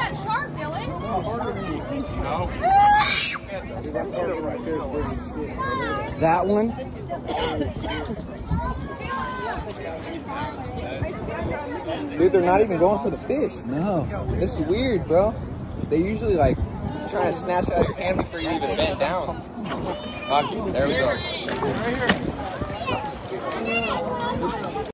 that shark, Dylan. No. That one? Dude, they're not even going for the fish. No. This is weird, bro. They usually like trying to snatch out your hand before you even bend down. Okay, there we go.